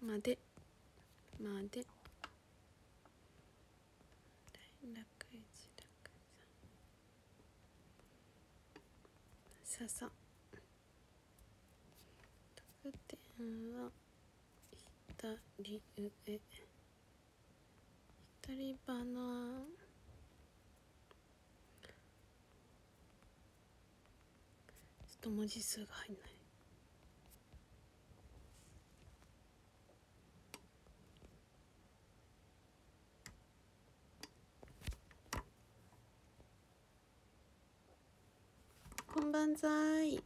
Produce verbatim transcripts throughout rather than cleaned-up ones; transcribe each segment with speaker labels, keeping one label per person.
Speaker 1: までまで楽一楽さささ得点は左上左バナちょっと文字数が入んない。こんばんざい。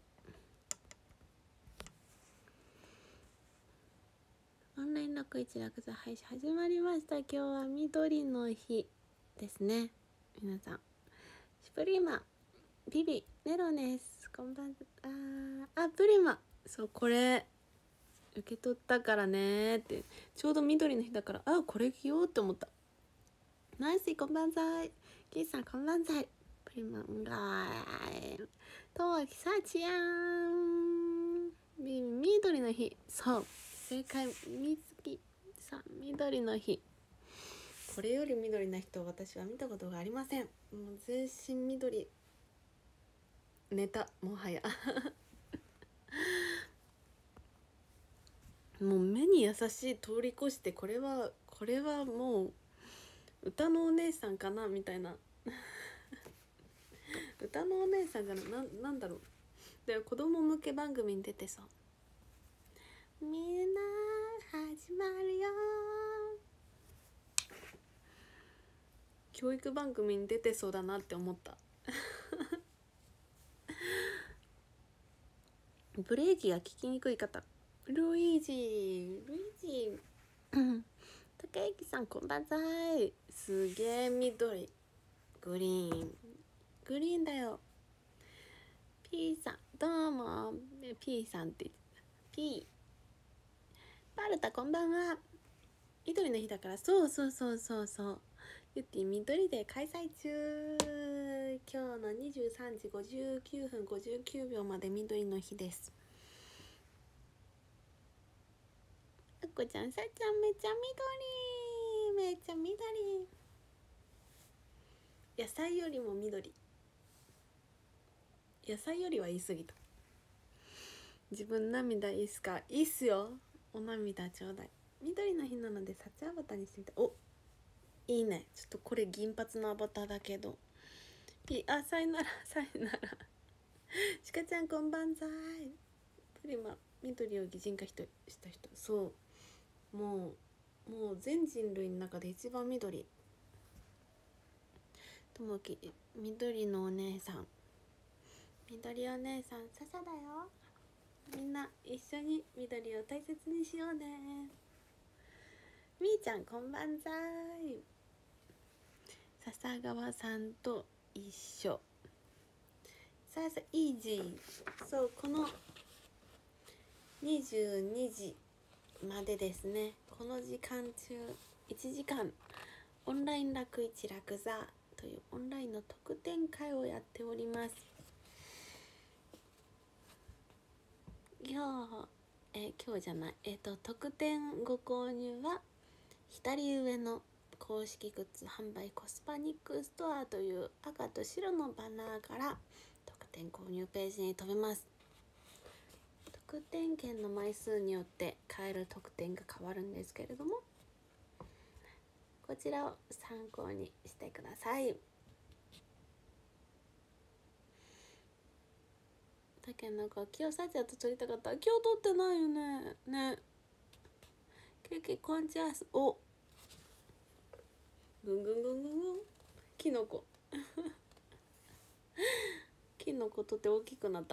Speaker 1: オンライン楽一楽座配信始まりました。今日は緑の日ですね。皆さんシュプリマビビネロネスこんばんああプリマそうこれ受け取ったからねってちょうど緑の日だからあこれ着ようって思った。ナイスこんばんざい。キーさんこんばんざい。プリマンがとわきさちやんビビ緑の日そう正解みつきさん緑の日。これより緑な人私は見たことがありません。もう全身緑ネタもはやもう目に優しい通り越してこれはこれはもう歌のお姉さんかなみたいな歌のお姉さんじゃない な, なんだろうで子供向け番組に出てさみんな始まるよ教育番組に出てそうだなって思ったブレーキが効きにくい方ルイージルイージ竹内さんこんばんざい。すげえ緑グリーングリーンだよ。 P さんどうも P さんって言ってた P パルタこんばんは。緑の日だからそうそうそうそうそうゆってぃ緑で開催中。今日のにじゅうさんじごじゅうきゅうふんごじゅうきゅうびょうまで緑の日です。あっこちゃんさっちゃんめっちゃ緑めっちゃ緑野菜よりも緑野菜よりは言い過ぎた。自分涙いいっすか。いいっすよお涙ちょうだい。緑の日なのでサチアバターにしてみた。おいいね。ちょっとこれ銀髪のアバターだけどピあさよならさよならシカちゃんこんばんざい。プリマ緑を擬人化した人そうもうもう全人類の中で一番緑。ともき緑のお姉さん緑お姉さん笹だよ。みんな一緒に緑を大切にしようね。みーちゃんこんばんざい。笹川さんと一緒さあさイージーそうこのにじゅうにじまでですね。この時間中いちじかんオンライン楽一楽座というオンラインの特典会をやっております。今日え今日じゃないえっ、ー、と特典ご購入は左上の公式グッズ販売コスパニックストアという赤と白のバナーから特典購入ページに飛べます。特典券の枚数によって買える特典が変わるんですけれどもこちらを参考にしてください。だけどなんか今日サチアと撮りたかった。今日撮ってないよね。ねケーキコンチャースおぐんぐんぐんぐんぐんキノコキノコとって大きくなった。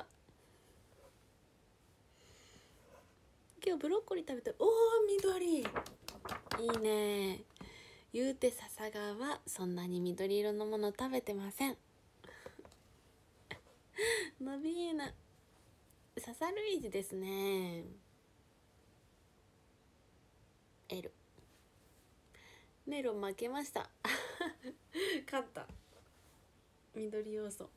Speaker 1: 今日ブロッコリー食べておー緑いいね。言うて笹川はそんなに緑色のもの食べてません伸びーな笹ルイージですね。 L ネロ負けました勝った緑要素。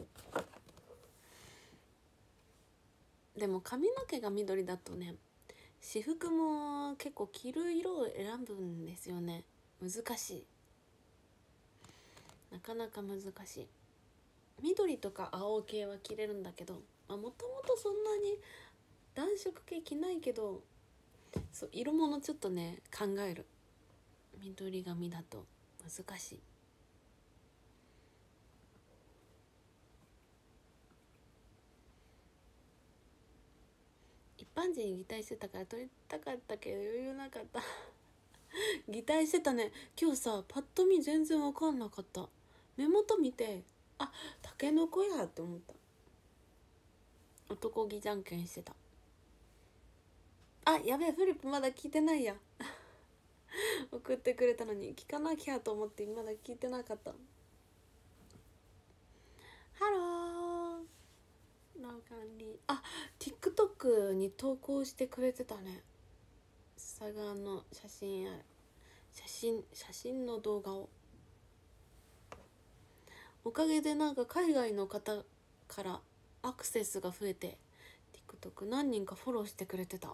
Speaker 1: でも髪の毛が緑だとね私服も結構着る色を選ぶんですよね。難しい、なかなか難しい。緑とか青系は着れるんだけど、もともとそんなに暖色系着ないけど、そう色物ちょっとね考える。緑髪だと難しい。一般人に擬態してたから撮りたかったけど余裕なかった擬態してたね今日さ。パッと見全然分かんなかった。目元見て、あ、タケノコやって思った。男気じゃんけんしてた。あ、やべえ、フリップまだ聞いてないや送ってくれたのに聞かなきゃと思ってまだ聞いてなかった。ハローラー管理、あ、TikTok に投稿してくれてたね。佐賀の写真、ある写真写真の動画を。おかげでなんか海外の方からアクセスが増えて TikTok 何人かフォローしてくれてた。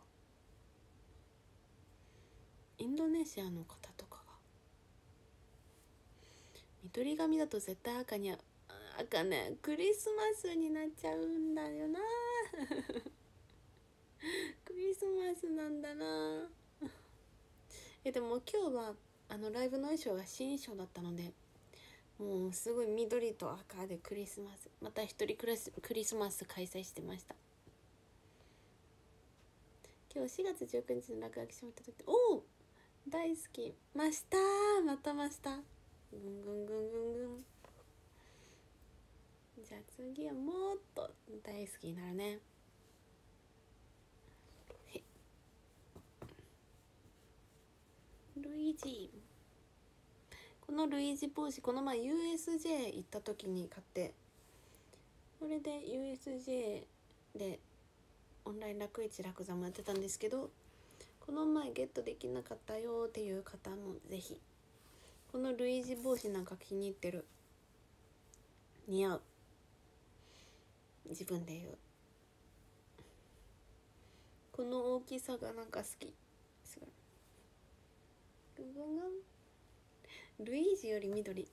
Speaker 1: インドネシアの方とかが。緑髪だと絶対赤に、赤ね、クリスマスになっちゃうんだよなクリスマスなんだなえでも今日はあのライブの衣装が新衣装だったので、もうすごい緑と赤でクリスマス、また一人クリスクリスマス開催してました。今日しがつじゅうくにちの落書きしまった時、おお大好きました。またましたぐんぐんぐんぐんぐん。じゃあ次はもっと大好きになるね。ルイージ、このルイージ帽子この前 ユーエスジェー 行った時に買って、これで ユーエスジェー でオンライン楽市楽座もやってたんですけど、この前ゲットできなかったよっていう方もぜひ。このルイージ帽子なんか気に入ってる、似合う、自分で言う。この大きさがなんか好き。すごいグングングン。ルイージより緑。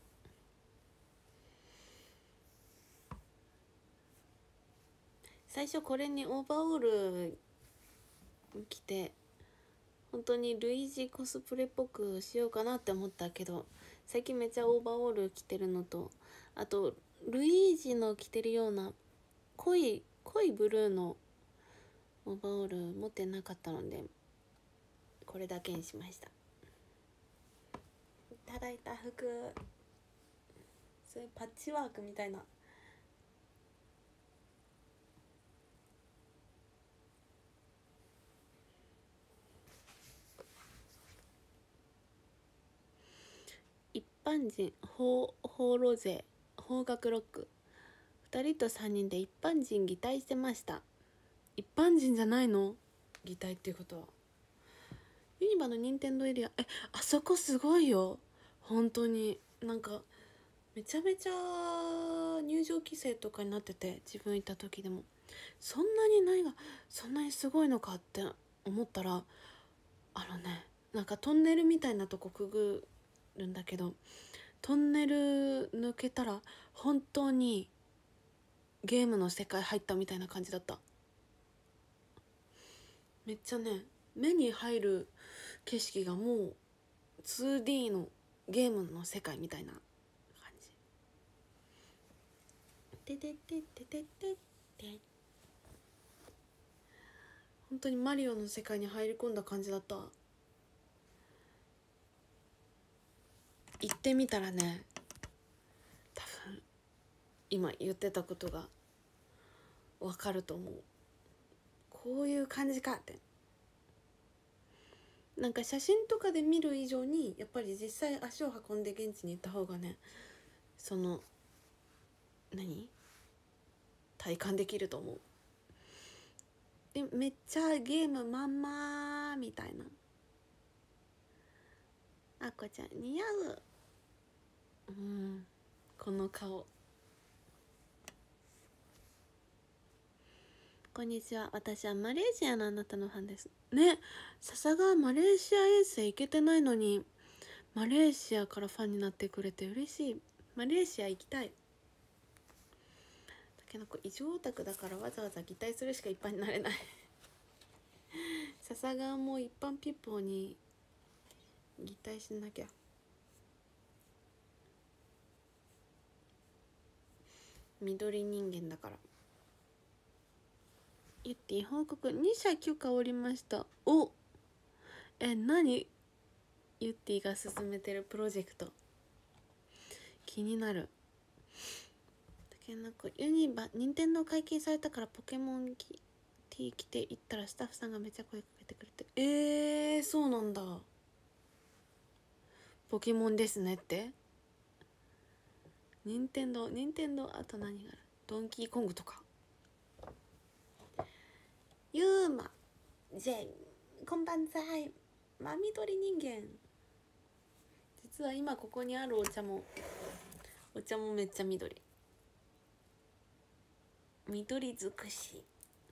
Speaker 1: 最初これにオーバーオール着て本当にルイージコスプレっぽくしようかなって思ったけど、最近めっちゃオーバーオール着てるのと、あとルイージの着てるような濃い濃いブルーのオーバーオール持ってなかったのでこれだけにしました。いただいた服、そういうパッチワークみたいな。一般人放放浪勢邦楽ロックふたりとさんにんで一般人擬態してました。一般人じゃないの擬態っていうことは。ユニバの任天堂エリア、えあそこすごいよ本当に。なんかめちゃめちゃ入場規制とかになってて、自分行った時でもそんなにないがそんなにすごいのかって思ったら、あのね、なんかトンネルみたいなとこくぐるんだけど、トンネル抜けたら本当にゲームの世界入ったみたいな感じだった。めっちゃね、目に入る景色がもう ツーディー のゲームの世界みたいな感じ。ててててててて、本当にマリオの世界に入り込んだ感じだった。行ってみたらね、多分今言ってたことが分かると思う。こういう感じかって。なんか写真とかで見る以上にやっぱり実際足を運んで現地に行った方がね、その何体感できると思う。でめっちゃゲームまんまみたいな。あこちゃん似合う。うん、この顔こんにちは。私はマレーシアのあなたのファンですね。笹がマレーシア遠征行けてないのにマレーシアからファンになってくれて嬉しい。マレーシア行きたい。だけど異常オタクだからわざわざ擬態するしか一般になれない笹がもう一般ピッポーに擬態しなきゃ。緑人間だから。ゆってぃ報告に社許可おりました。おえ何ゆってぃが進めてるプロジェクト気になる。だけどなんかユニバ任天堂解禁されたからポケモン T 来て行ったらスタッフさんがめっちゃ声かけてくれて、えー、そうなんだ。ポケモンですねって。任天堂任天堂あと何がある。ドンキーコングとか。ユーマジェンこんばんざい。まみどり人間。実は今ここにあるお茶もお茶もめっちゃ緑緑尽くし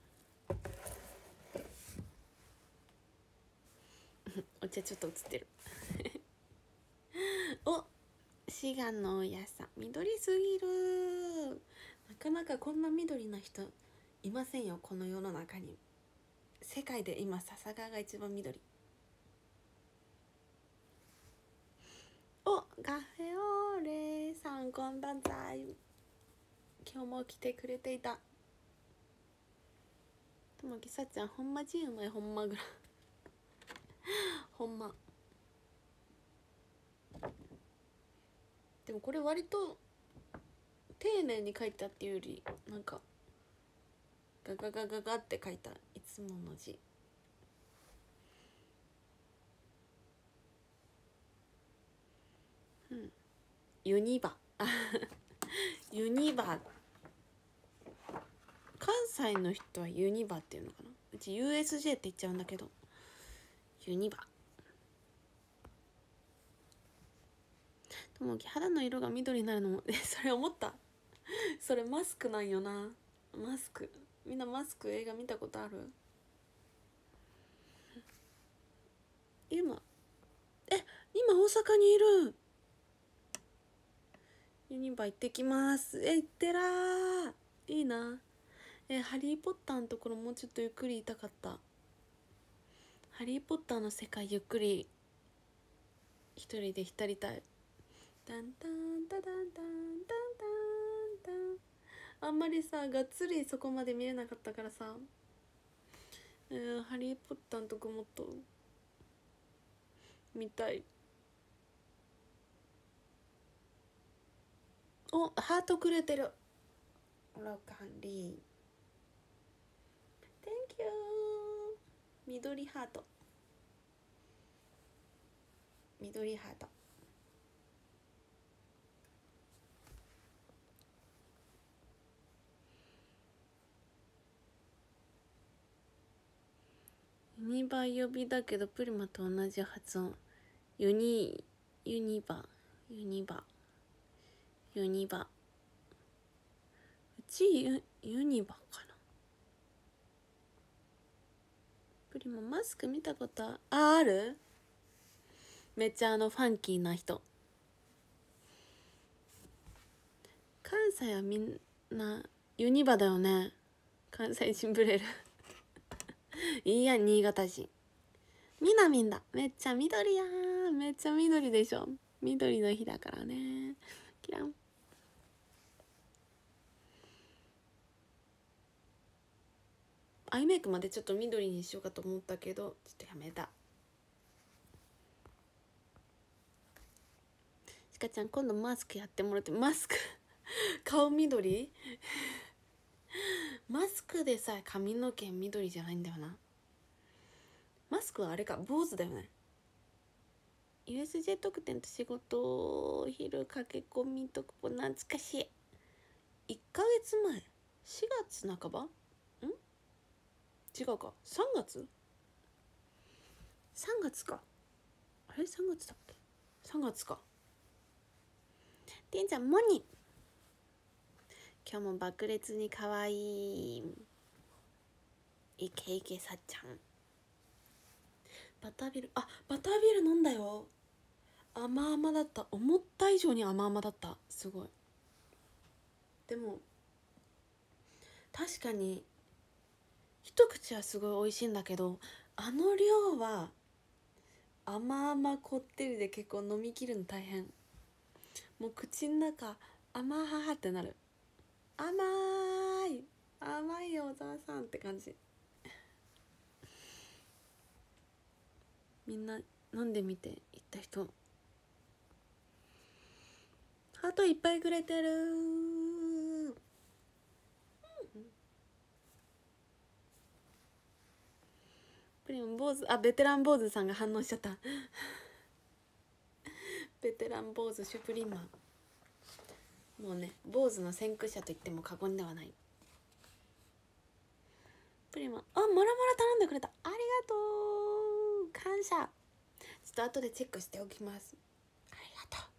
Speaker 1: お茶ちょっと映ってるお滋賀のやさん緑すぎる。なかなかこんな緑な人いませんよこの世の中に。世界で今笹川が一番緑。おガフェオーレさんこんばんざい。今日も来てくれていた。でもぎさちゃんほんまじうまいほんまぐらほんま。でもこれ割と丁寧に書いたっていうよりなんかガガガガガって書いたいつもの字。うんユニバユニバ関西の人はユニバっていうのかな。うち ユーエスジェー って言っちゃうんだけどユニバ。ともき肌の色が緑になるのもそれ思ったそれマスクなんよな。マスクみんなマスク映画見たことある。今え今大阪にいる。ユニバ行ってきます。え行ってらーいいな。えハリーポッターのところもうちょっとゆっくりいたかった。ハリーポッターの世界ゆっくり一人で浸りたい。タンタンタタンタンタンタンタン。あんまりさがっつりそこまで見れなかったからさ、えー、ハリーポッターのとこもっと見たい。おハートくれてる。ロカンリー Thank you。 緑ハート緑ハート。ユニバ呼びだけどプリマと同じ発音。ユニユニバユニバユニバ。うち ユ, ユニバかな。プリママスク見たことああある。めっちゃあのファンキーな人。関西はみんなユニバだよね。関西人ブレるいいや新潟人。みなみんだめっちゃ緑やー。めっちゃ緑でしょ。緑の日だからね。キラン。アイメイクまでちょっと緑にしようかと思ったけどちょっとやめた。しかちゃん今度マスクやってもらって。マスク顔緑マスクでさえ髪の毛緑じゃないんだよな。マスクはあれか坊主だよね。 ユーエスジェー 特典と仕事昼駆け込み特報懐かしい。いっかげつまえしがつなかばん違うかさんがつさんがつか。あれさんがつだっけ。さんがつか。てんちゃんモニ今日も爆裂に可愛い。 イケイケさっちゃん。バタービール、あ、バタービール飲んだよ。甘々だった。思った以上に甘々だった。すごい。でも確かに一口はすごい美味しいんだけど、あの量は甘々こってりで結構飲みきるの大変。もう口の中甘はってなる。甘い甘いよ小沢さんって感じ。みんな飲んでみて、行った人ハートいっぱいくれてる。プリン坊主、あ、ベテラン坊主さんが反応しちゃったベテラン坊主シュプリンマン、もうね、坊主の先駆者と言っても過言ではない。プリンマン、あ、もらもら頼んでくれた、ありがとう、感謝。ちょっと後でチェックしておきます。ありがとう。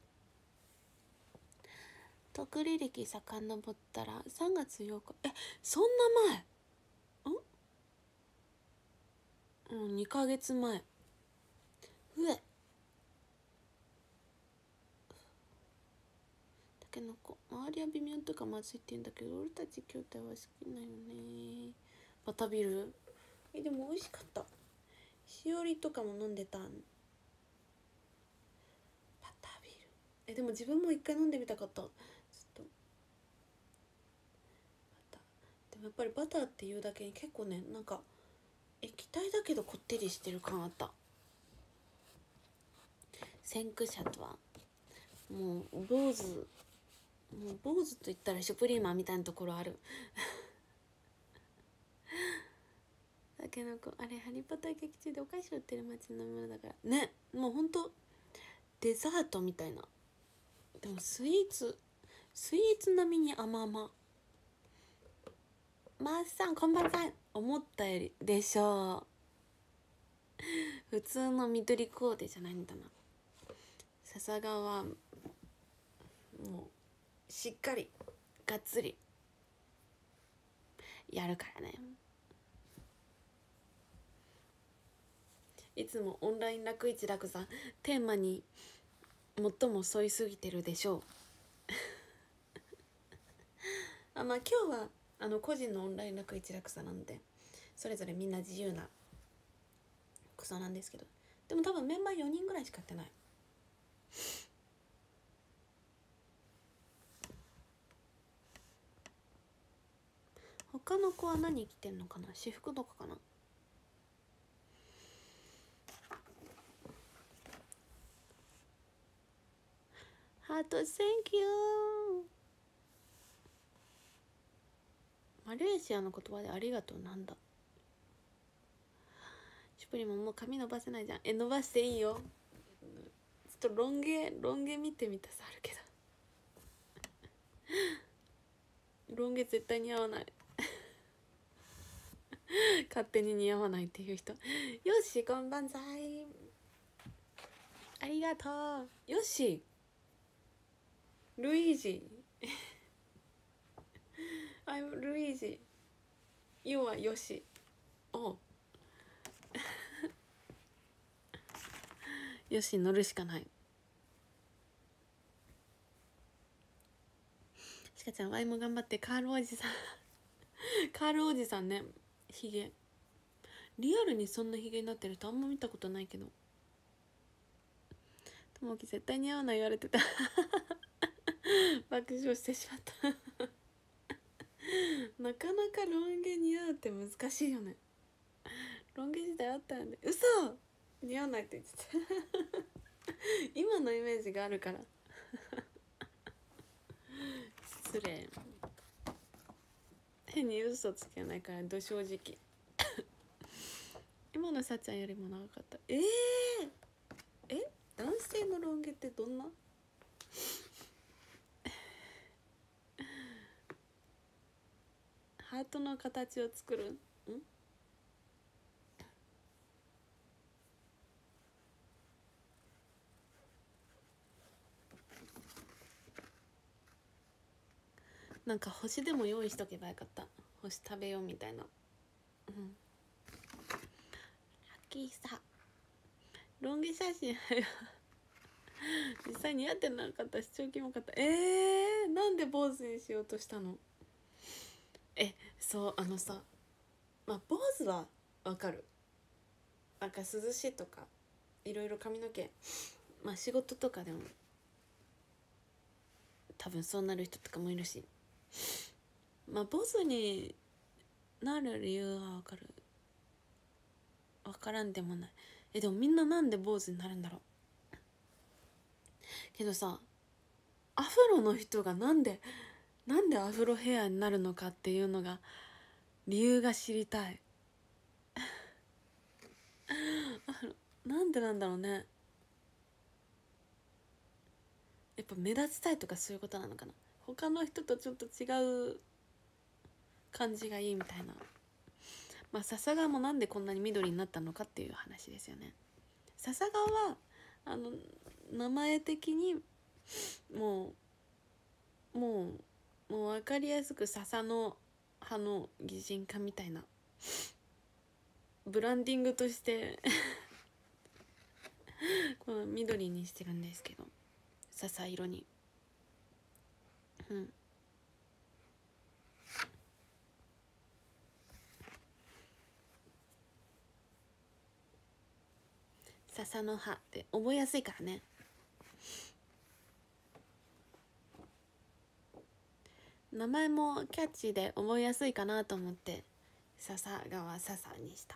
Speaker 1: 特履歴遡ったらさんがつようか、え、そんな前？んうん、にかげつまえ。うえ、たけのこ、周りは微妙とかまずいって言うんだけど、俺たち兄弟は好きなよね。バタビル、え、でも美味しかった。しおりとかも飲んでた。バタービール、え、でも自分も一回飲んでみたかった。ちょっとバター、でもやっぱりバターっていうだけに結構ね、なんか液体だけどこってりしてる感あった。先駆者とはもう坊主、もう坊主と言ったらシュプリーマンみたいなところあるたけのこ、あれハリポタ劇中でお菓子売ってる街のものだからね、もうほんとデザートみたいな。でもスイーツスイーツ並みに甘々。マースさんこんばんは。思ったよりでしょう普通の緑コーデじゃないんだな。笹川はもうしっかりがっつりやるからね。いつもオンライン楽一楽さんテーマに最も沿いすぎてるでしょうあ、まあ今日はあの個人のオンライン楽一楽さなんでそれぞれみんな自由なクソなんですけど、でも多分メンバーよにんぐらいしかやってない。他の子は何着てんのかな、私服とかかな。ハート Thank you。 マレーシアの言葉でありがとうなんだ。シュプリももう髪伸ばせないじゃん。え、伸ばしていいよ。ちょっとロン毛ロン毛見てみたさあるけどロン毛絶対似合わない勝手に似合わないっていう人。よしこんばんざい、ありがとう。よしルイージI'm ルイージ You はよし。およし乗るしかない。しかちゃんワイも頑張って。カールおじさんカールおじさんね、ヒゲリアルにそんなヒゲになってるとあんま見たことないけど、ともき絶対似合わない言われてた爆笑してしまったなかなかロン毛似合うって難しいよね。ロン毛時代あったよね。嘘、似合わないって言ってた今のイメージがあるから失礼。変に嘘つけないからど正直今のさっちゃんよりも長かった。えー、え男性のロン毛ってどんなハートの形を作るん？なんか星でも用意しとけばよかった。星食べようみたいな。うん。 きさロン毛写真実際似合ってなかったし超キモかった。えー、なんで坊主にしようとしたの？え、そうあのさ、まあ坊主はわかる、なんか涼しいとかいろいろ髪の毛、まあ仕事とかでも多分そうなる人とかもいるし、まあ坊主になる理由はわかる、わからんでもない。えでもみんななんで坊主になるんだろう。けどさ、アフロの人がなんでなんでアフロヘアになるのかっていうのが理由が知りたいなんでなんだろうね。やっぱ目立ちたいとかそういうことなのかな。他の人とちょっと違う感じがいいみたいな。まあ笹川もなんでこんなに緑になったのかっていう話ですよね。笹川はあの名前的にもうもうもう分かりやすく笹の葉の擬人化みたいなブランディングとしてこの緑にしてるんですけど、笹色に。うん笹の葉って覚えやすいからね。名前もキャッチーで覚えやすいかなと思って笹川笹にした。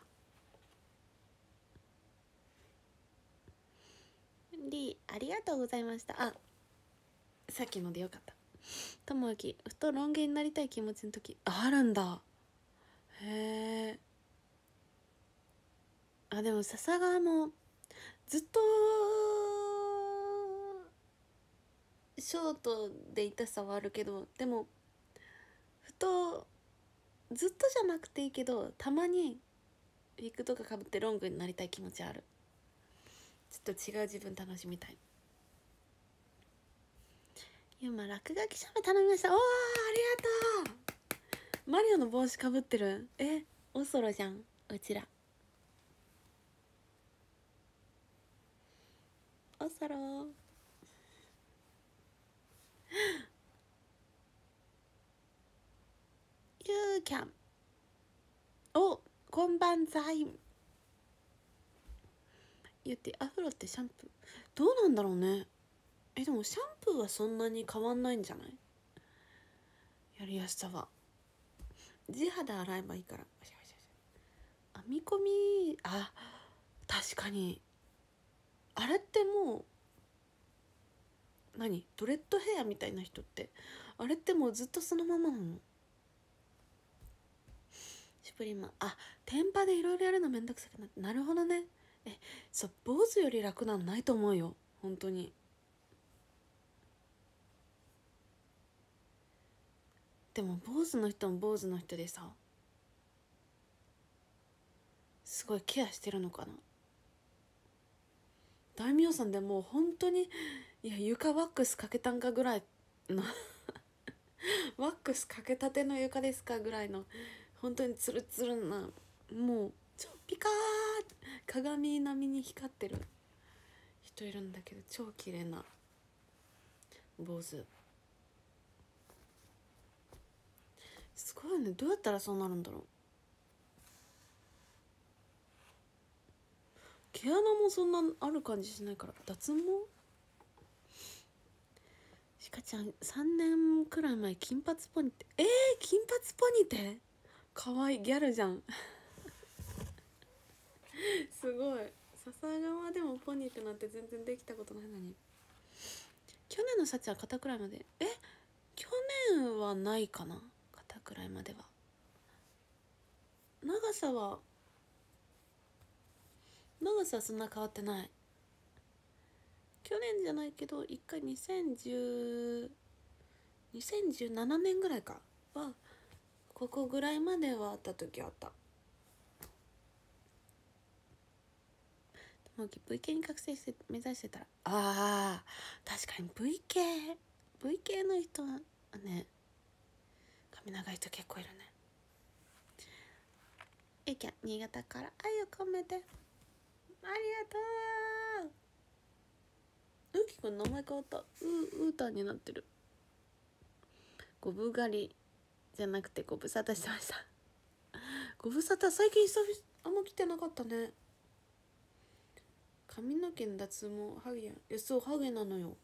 Speaker 1: リーありがとうございました。あ、さっきのでよかった。ともあき、ふとロン毛になりたい気持ちの時あるんだ。へえ。あ、でも笹川もずっとショートでいたさはあるけど、でもふとずっとじゃなくていいけどたまにウィッグとかかぶってロングになりたい気持ちある。ちょっと違う自分楽しみたい。今落書き写メ頼みました。おーありがとう。マリオの帽子かぶってる。えオソロじゃんうちら。オソロユーキャン。おこんばんざい。言ってアフロってシャンプーどうなんだろうね。えでもシャンプーはそんなに変わんないんじゃない？やりやすさは地肌洗えばいいから。編み込み、あ確かにあれってもう何ドレッドヘアみたいな人ってあれってもうずっとそのままなの？シュプリマ、あ天パでいろいろやるのめんどくさくなって。なるほどね。えそう坊主より楽なのないと思うよ本当に。でも坊主の人も坊主の人でさすごいケアしてるのかな。大名さんでもう本当にいや床ワックスかけたんかぐらいのワックスかけたての床ですかぐらいの本当にツルツルな、もう超ピカー鏡並みに光ってる人いるんだけど超綺麗な坊主。すごいね。どうやったらそうなるんだろう。毛穴もそんなある感じしないから。脱毛しかちゃんさんねんくらい前金髪ポニテえー、金髪ポニテかわいいギャルじゃんすごい。笹川でもポニーってなんて全然できたことないのに。去年のシャチは肩くらいまで。え去年はないかな。肩くらいまでは長さは長さはそんな変わってない。去年じゃないけど一回にせんじゅう にせんじゅうななねんぐらいかはここぐらいまではあった時あった。もう ブイケー に覚醒して目指してたらあー確かに ブイケー ブイケー の人はね髪長い人結構いるね。えきゃ新潟から愛を込めてがとう。うきくん名前変わった。ううーたんになってる。ごぶ狩りじゃなくてご無沙汰してました。ご無沙汰最近久々あんま来てなかったね。髪の毛の脱毛ハゲやん。いやそうハゲなのよ。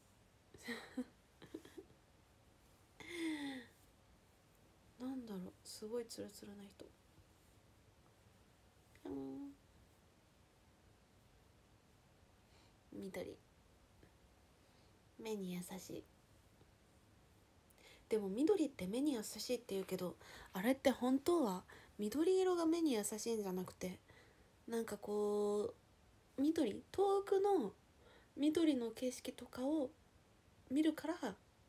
Speaker 1: なんだろうすごいツルツルな人。緑目に優しい。でも緑って目に優しいって言うけど、あれって本当は緑色が目に優しいんじゃなくて、なんかこう緑遠くの緑の景色とかを見るから、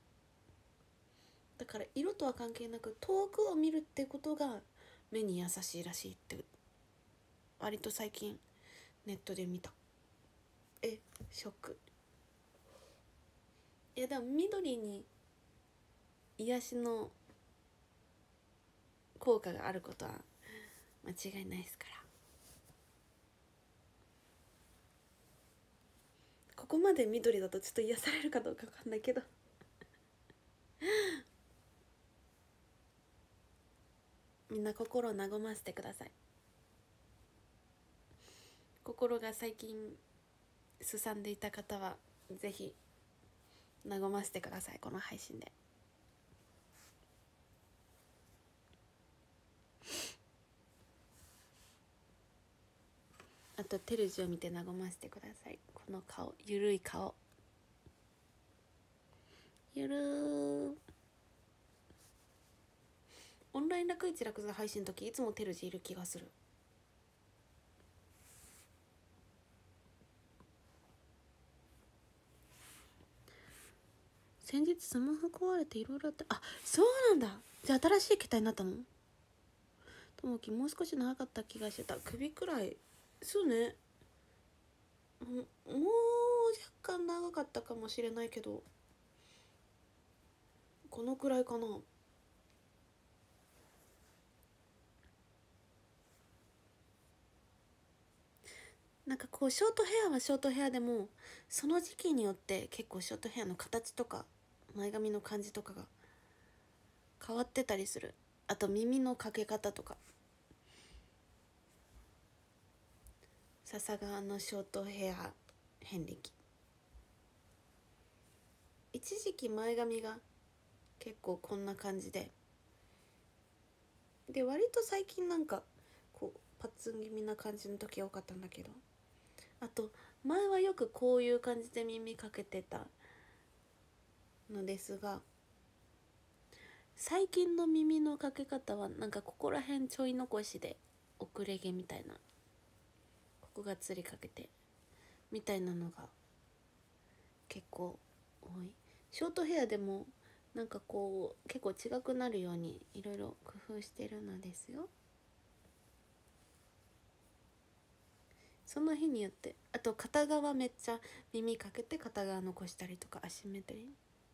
Speaker 1: だから色とは関係なく遠くを見るってことが目に優しいらしいって割と最近ネットで見た。えショック。いやでも緑に癒しの効果があることは間違いないですから。ここまで緑だとちょっと癒されるかどうか分かんないけどみんな心を和ませてください。心が最近すさんでいた方はぜひ和ませてください、この配信で。あとテルジを見て和ませてください。この顔、ゆるい顔、ゆるー。オンライン楽一楽座配信の時いつもテルジいる気がする。先日スマホ壊れていろいろあって、あ、そうなんだ。じゃあ新しい携帯になったの？ともきもう少し長かった気がしてた。首くらい。そうね、もう若干長かったかもしれないけど、このくらいかな。なんかこうショートヘアはショートヘアでもその時期によって結構ショートヘアの形とか前髪の感じとかが変わってたりする。あと耳のかけ方とか。笹川のショートヘア遍歴、一時期前髪が結構こんな感じで、で割と最近なんかこうパッツン気味な感じの時多かったんだけど、あと前はよくこういう感じで耳かけてたのですが、最近の耳のかけ方はなんかここら辺ちょい残しで遅れ毛みたいな、ここがつりかけてみたいなのが結構多い。ショートヘアでもなんかこう結構違くなるようにいろいろ工夫してるのですよ。その日によって。あと片側めっちゃ耳かけて片側残したりとか、アシンメトリー。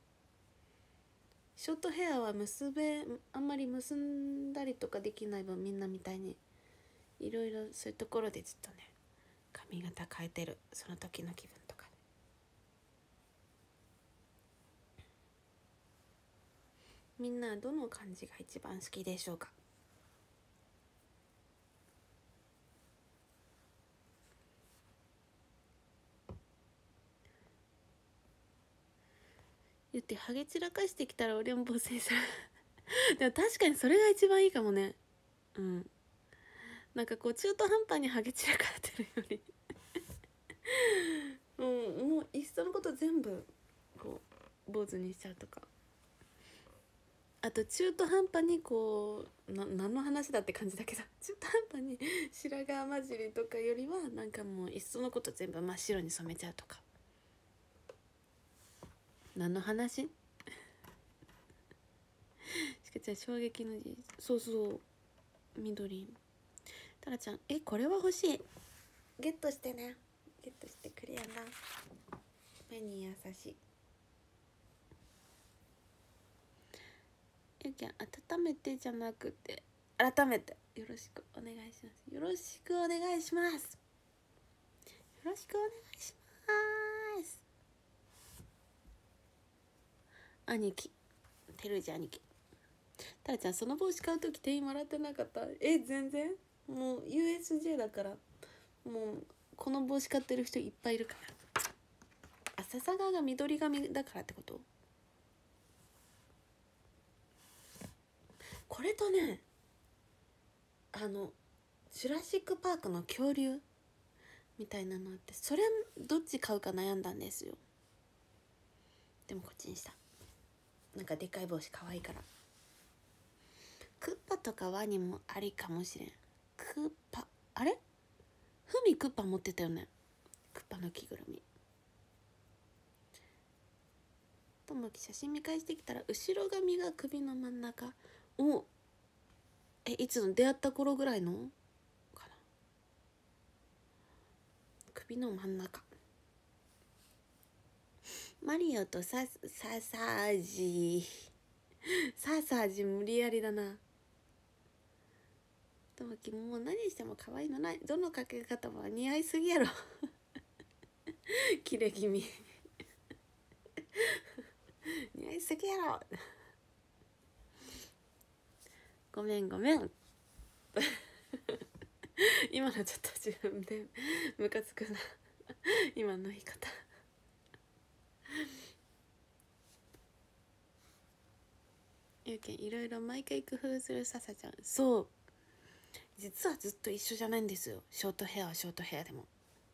Speaker 1: ショートヘアは結べあんまり結んだりとかできない分、みんなみたいにいろいろそういうところでちょっとね髪型変えてる、その時の気分とか。みんなどの感じが一番好きでしょうか？言ってハゲ散らかしてきたら俺もボスにするでも確かにそれが一番いいかもね。うん、なんかこう中途半端にハゲ散らかってるよりうん、もういっそのこと全部こう坊主にしちゃうとか、あと中途半端にこうな何の話だって感じだけど中途半端に白髪混じりとかよりはなんかもういっそのこと全部真っ白に染めちゃうとか。何の話しかちゃん衝撃の事実。そうそう緑。タラちゃんえこれは欲しい、ゲットしてね、ゲットしてくれやな。目に優しい。ゆうきゃん温めてじゃなくて改めてよろしくお願いします。よろしくお願いします。 ろしくお願いします。兄貴、てるじ兄貴。たらちゃん、その帽子買うとき店員笑ってなかった？え、全然。もう ユーエスジェー だから、もうこの帽子買ってる人いっぱいいるから。あ、笹川が緑髪だからってこと？これとね、あのジュラシックパークの恐竜みたいなのあって、それどっち買うか悩んだんですよ。でもこっちにした。なんかでかい帽子可愛いから。クッパとかワニもありかもしれん。クッパ、あれフミクッパ持ってたよね。クッパの着ぐるみ。ともき写真見返してきたら後ろ髪が首の真ん中。お、え、いつの出会った頃ぐらいのかな。首の真ん中。マリオとサササージササージ無理やりだな。ともきもう何しても可愛いのない。どのかけ方も似合いすぎやろキレ気味似合いすぎやろごめんごめん今のちょっと自分でムカつくな今の言い方ゆうけん、いろいろ毎回工夫するささちゃん。そう、実はずっと一緒じゃないんですよ。ショートヘアはショートヘアでも。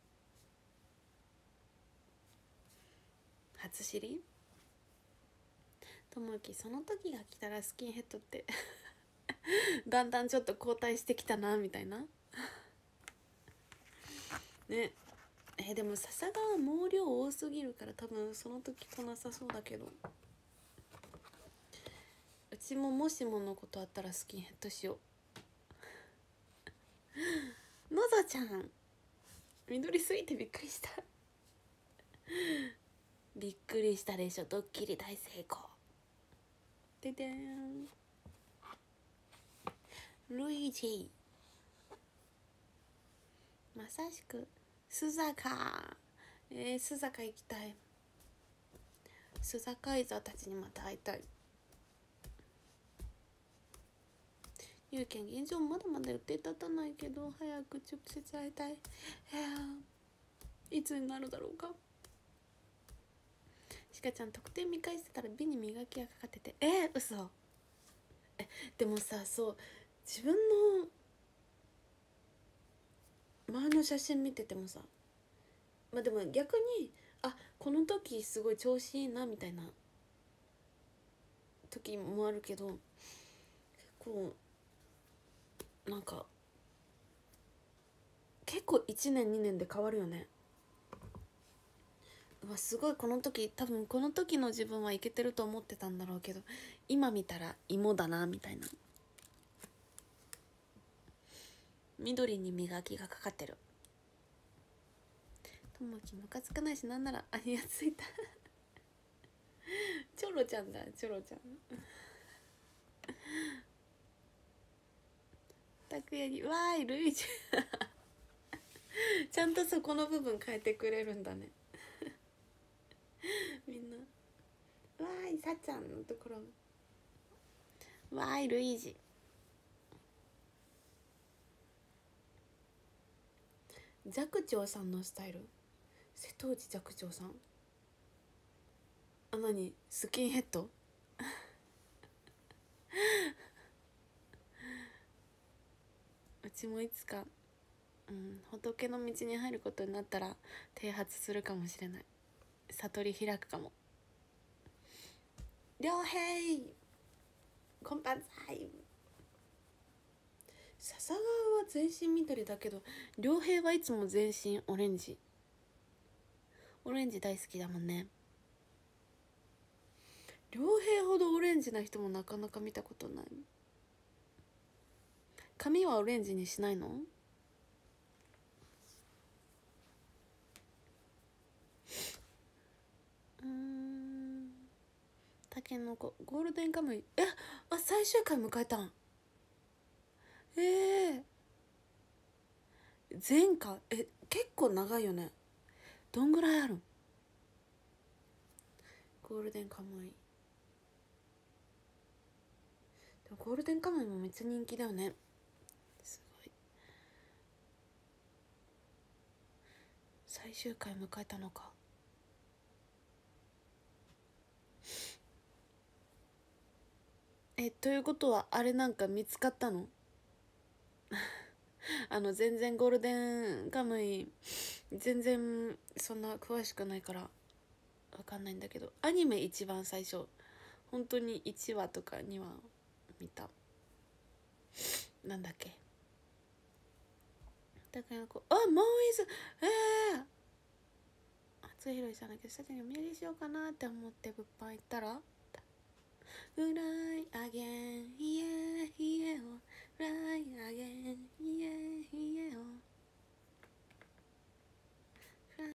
Speaker 1: 初知り？ともき、その時が来たらスキンヘッドってだんだんちょっと後退してきたなみたいなね。え、でも笹川毛量多すぎるから多分その時来なさそうだけど、うちももしものことあったらスキンヘッドしようのぞちゃん、緑すぎてびっくりしたびっくりしたでしょ。ドッキリ大成功ででーん。ルイージまさしく須坂。えー、須坂行きたい。須坂イザーたちにまた会いたい。ゆうけん、現状まだまだ予定立たないけど早く直接会いたい。えー、いつになるだろうか。しかちゃん、特典見返してたら美に磨きがかかってて。えー、嘘。え、でもさ、そう自分の前の写真見ててもさ、まあでも逆に、あ、この時すごい調子いいなみたいな時もあるけど、結構なんか結構いちねんにねんで変わるよね。うわ、すごい。この時多分この時の自分はいけてると思ってたんだろうけど、今見たら芋だなみたいな。緑に磨きがかかってる。ともきムカつかないし、なんならあにやついたチョロちゃんだ、チョロちゃん拓也にわーいルイージちゃんとそこの部分変えてくれるんだねみんなわーいさっちゃんのところわーいルイージ。寂聴さんのスタイル、瀬戸内寂聴さん。あ、何スキンヘッドうちもいつか、うん、仏の道に入ることになったら剃髪するかもしれない。悟り開くかも。良平こんばんざい。笹川は全身緑だけど、良平はいつも全身オレンジ。オレンジ大好きだもんね。良平ほどオレンジな人もなかなか見たことない。髪はオレンジにしないの？うーん、たけのこゴールデンカムイ、え、あ、最終回迎えたん。えー、前回、え、結構長いよね。 どんぐらいあるん？ゴールデンカムイ。でもゴールデンカムイもめっちゃ人気だよね。すごい。最終回迎えたのか。え、ということはあれなんか見つかったの？あの全然ゴールデンカムイ全然そんな詳しくないからわかんないんだけど、アニメ一番最初本当にいちわとかにわ見た。なんだっけ、だからこう、あ、もういず、えー初披露したんだけど、さてにお土産しようかなって思って物販行ったら、フライアゲン、イエイエをフライアゲン、イ